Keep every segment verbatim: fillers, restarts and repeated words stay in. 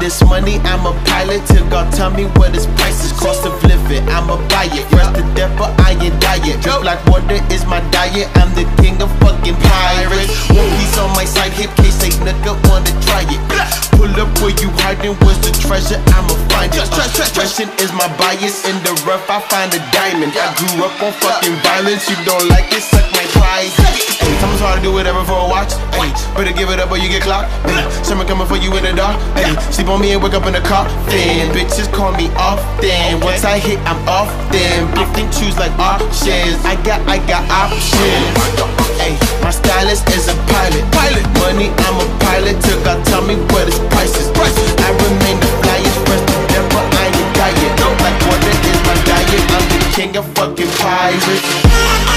this money, I'm a pilot. Till God tell me what his price is. Cost of living, I'ma buy it. Rest to death, but I ain't diet. Drip like water is my diet. I'm the king of fucking pirates. One piece on my side hip, case a nigga wanna try it. Pull up where you hiding, where's the treasure? I'ma find it. Expression is my bias. In the rough, I find a diamond. I grew up on fucking violence. You don't like it, suck my pride. Hey, times hard to do whatever for a watch. Hey, better give it up or you get clocked. Hey, someone coming for you in the dark. Hey, sleep on me and wake up in the car. Then bitches call me often. Once I hit, I'm off. Then pick and choose like options. I got, I got options. Hey, my stylist is a pilot. Pilot money, I'm a pilot. Till God tell me what his price is. I remain the flyest, fresh to death, but I ain't diet. Look like water is my diet. I'm the king of fucking pirates.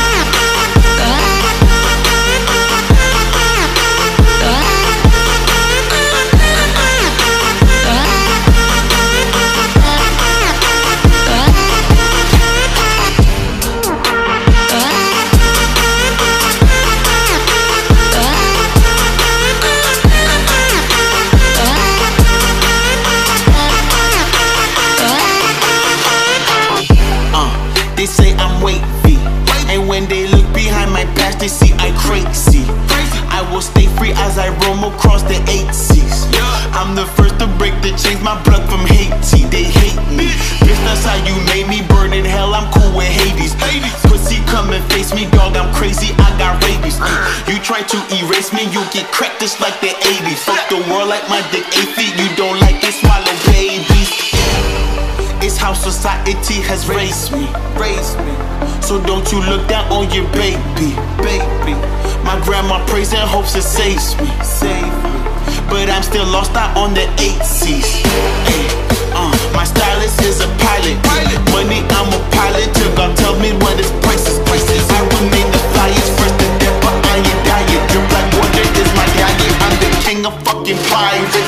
They say I'm wavy, and when they look behind my back, they see I crazy. I will stay free as I roam across the eight seas. I'm the first to break the chains, my blood from Haiti. They hate me, bitch, that's how you made me. Burn in hell, I'm cool with Hades. Pussy, come and face me, dog, I'm crazy, I got rabies. You try to erase me, you get cracked just like the eighties. Fuck the world like my dick eight feet, you don't like it, swallow babies. It's how society has raised me, raised me. So don't you look down on your baby, baby. My grandma prays and hopes it saves me, save me. But I'm still lost out on the eight C's. Hey, uh, my stylist is a pilot. Pilot money, I'm a pilot. Till God tell me what his price is. Prices. I remain the flyest, first to death, but I ain't diet. Drip like water is my diet. I'm the king of fucking pirates.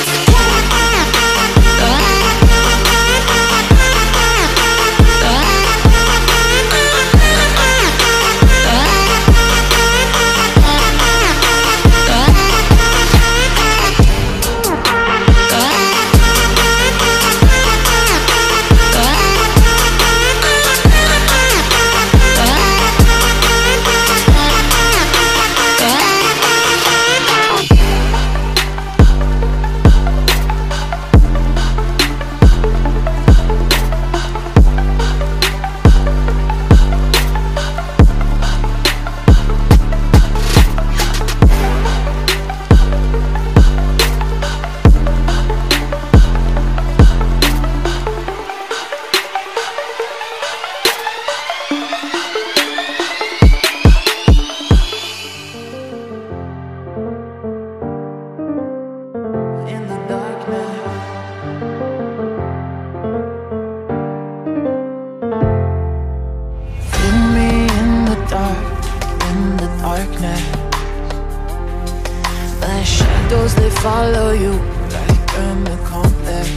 Follow you like a complex.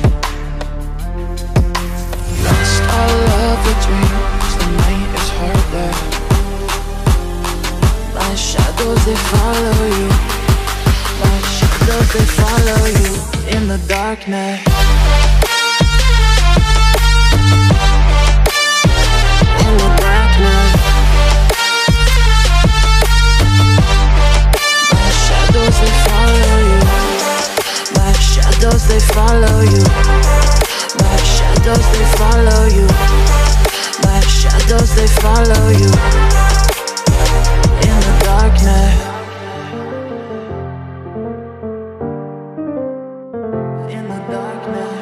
Lost all of the dreams, the night is harder. My shadows, they follow you. My shadows, they follow you in the darkness. In the darkness. My shadows, they follow you. My shadows, they follow you. My shadows, they follow you. My shadows, they follow you. In the darkness. In the darkness.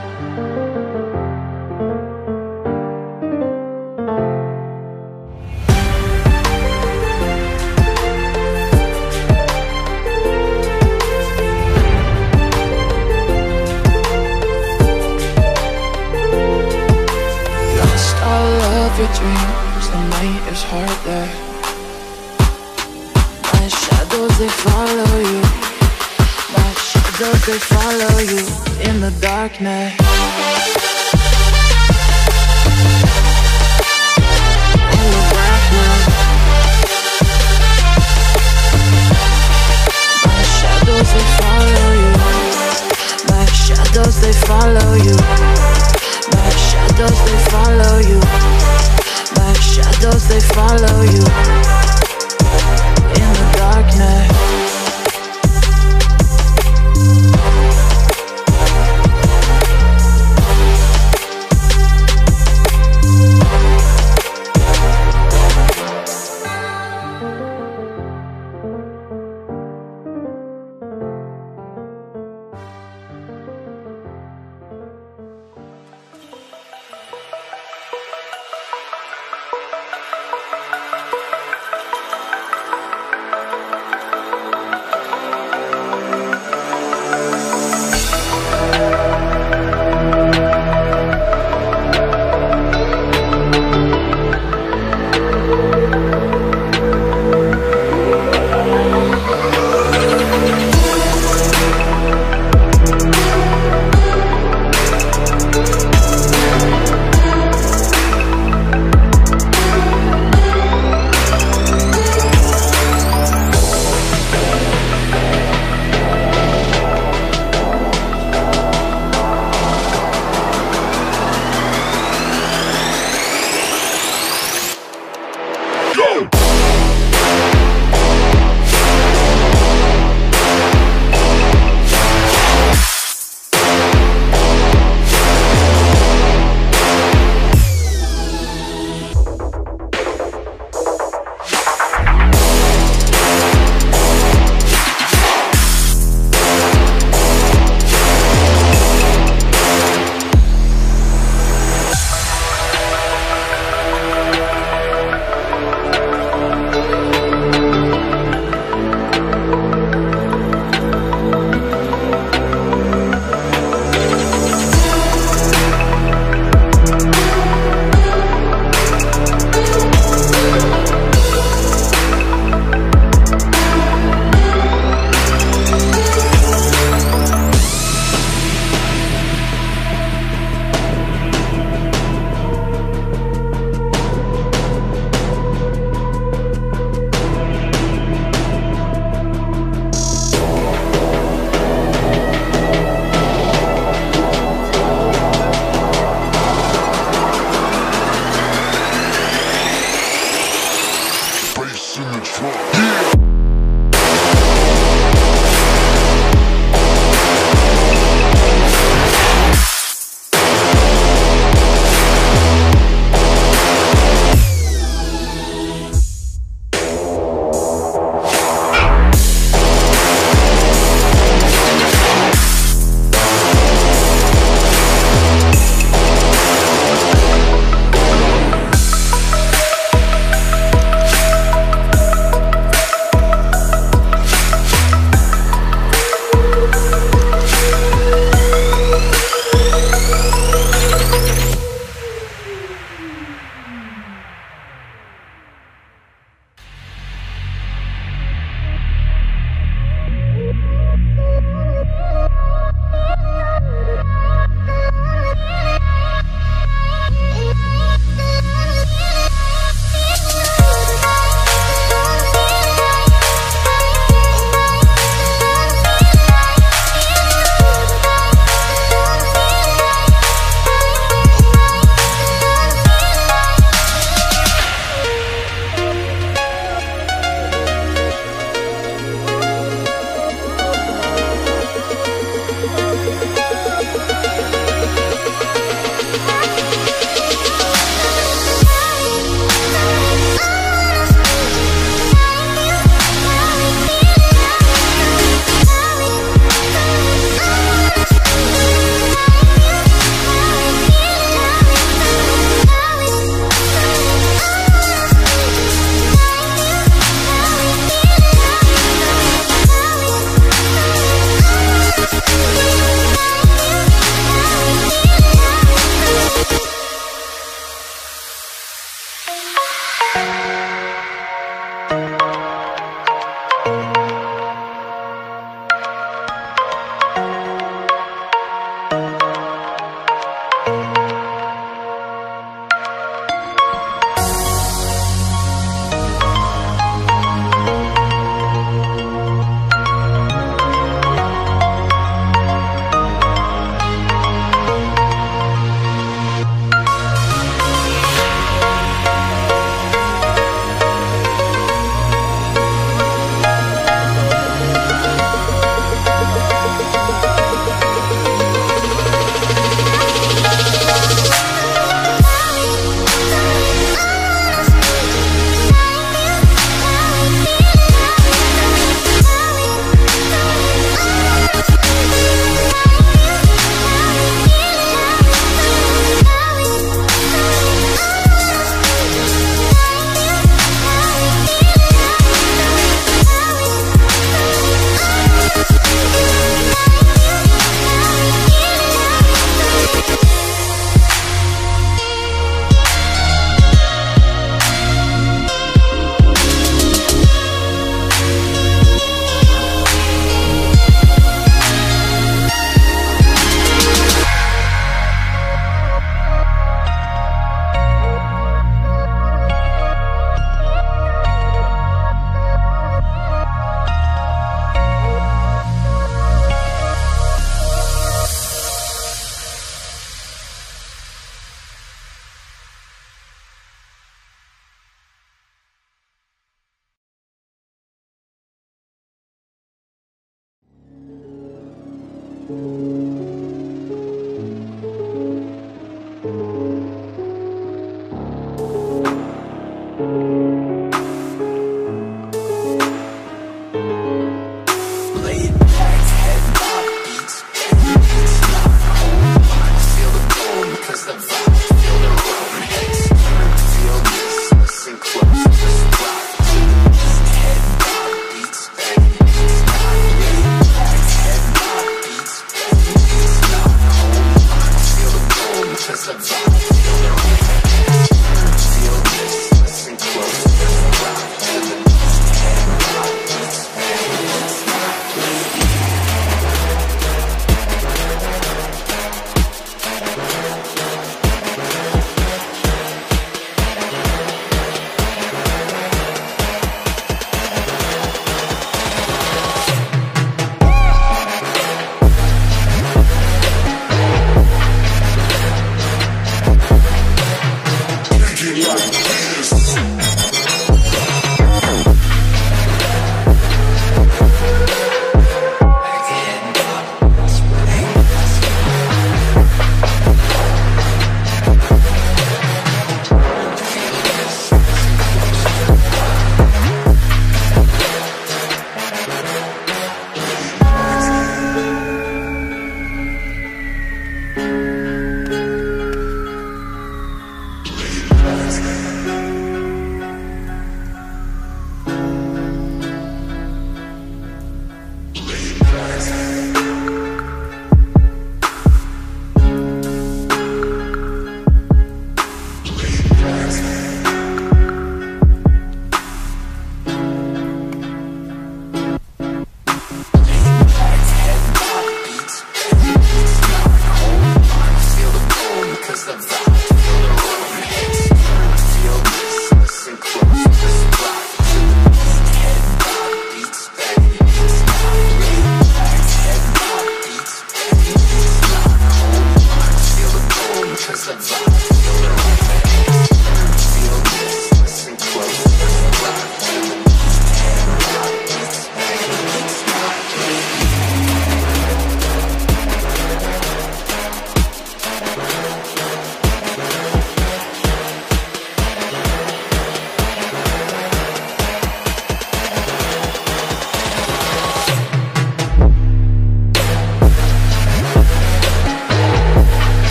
Your dreams, the night is harder. My shadows, they follow you. My shadows, they follow you in the darkness. In the darkness. My shadows, they follow you. My shadows, they follow you. In the darkness.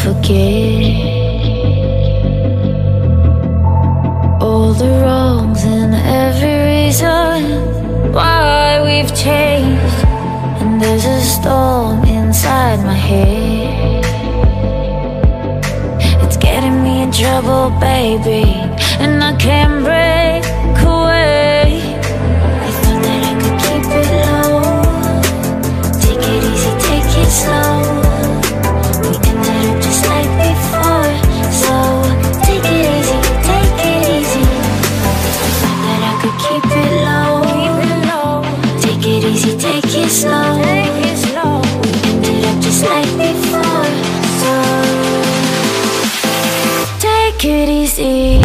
forget all the wrongs and every reason why we've changed. And there's a storm inside my head, it's getting me in trouble, baby, and I can't break away. I thought that I could keep it low, take it easy, take it slow. We ended up just like before, so take it easy, take it easy. I thought that I could keep it low, keep it low. Take it easy, take it slow, take it slow. We ended up just like before, so take it easy.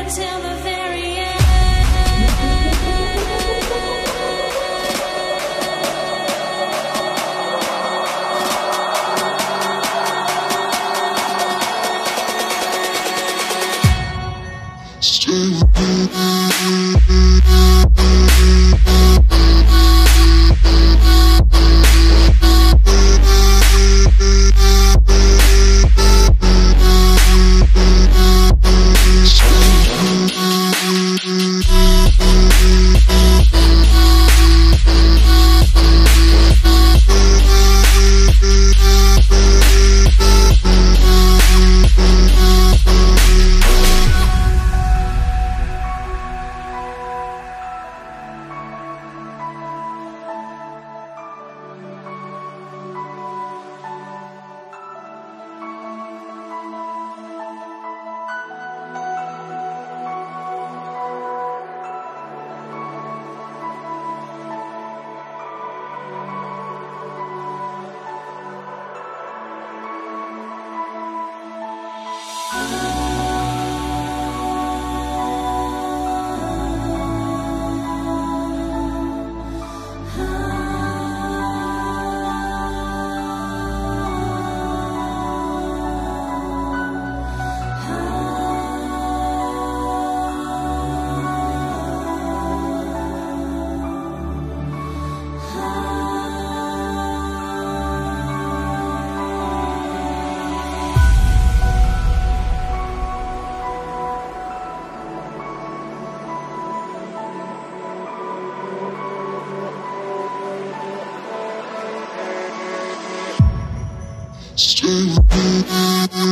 together till the very end. Stay with me. Stay with me.